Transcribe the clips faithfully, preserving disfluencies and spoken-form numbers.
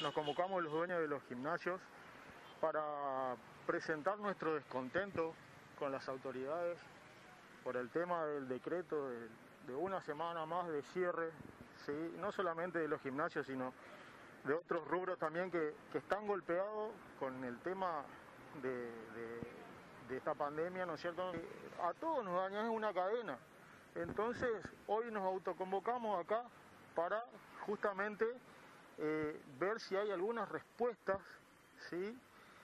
nos convocamos los dueños de los gimnasios para presentar nuestro descontento con las autoridades por el tema del decreto de, de una semana más de cierre, ¿sí? No solamente de los gimnasios, sino de otros rubros también que, que están golpeados con el tema de, de, de esta pandemia, ¿no es cierto? A todos nos daña, es una cadena. Entonces, hoy nos autoconvocamos acá para justamente eh, ver si hay algunas respuestas, ¿sí?,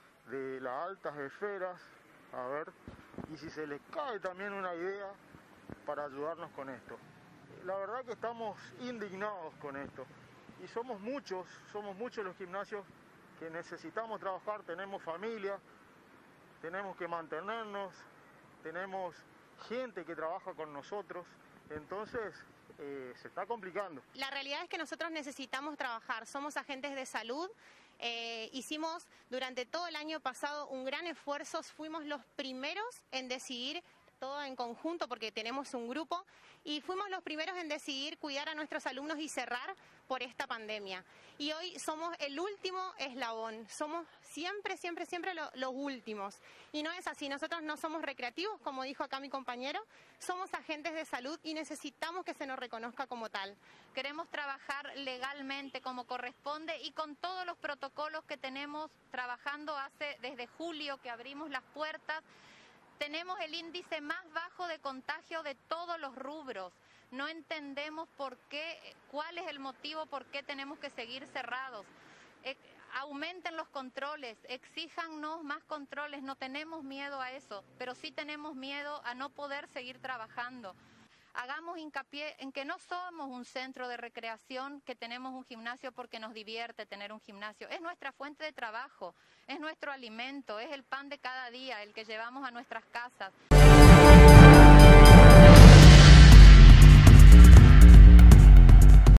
de las altas esferas, a ver, y si se les cae también una idea para ayudarnos con esto. La verdad que estamos indignados con esto, y somos muchos, somos muchos los gimnasios que necesitamos trabajar, tenemos familia, tenemos que mantenernos, tenemos gente que trabaja con nosotros, entonces eh, se está complicando. La realidad es que nosotros necesitamos trabajar, somos agentes de salud. Eh, hicimos durante todo el año pasado un gran esfuerzo, fuimos los primeros en decidir, todo en conjunto porque tenemos un grupo, y fuimos los primeros en decidir cuidar a nuestros alumnos y cerrar por esta pandemia. Y hoy somos el último eslabón, somos siempre, siempre, siempre lo, los últimos. Y no es así, nosotros no somos recreativos, como dijo acá mi compañero, somos agentes de salud y necesitamos que se nos reconozca como tal. Queremos trabajar legalmente como corresponde y con todos los protocolos que tenemos trabajando hace desde julio que abrimos las puertas. Tenemos el índice más bajo de contagio de todos los rubros. No entendemos por qué, cuál es el motivo por qué tenemos que seguir cerrados. Eh, aumenten los controles, exíjanos más controles, no tenemos miedo a eso, pero sí tenemos miedo a no poder seguir trabajando. Hagamos hincapié en que no somos un centro de recreación, que tenemos un gimnasio porque nos divierte tener un gimnasio. Es nuestra fuente de trabajo, es nuestro alimento, es el pan de cada día, el que llevamos a nuestras casas.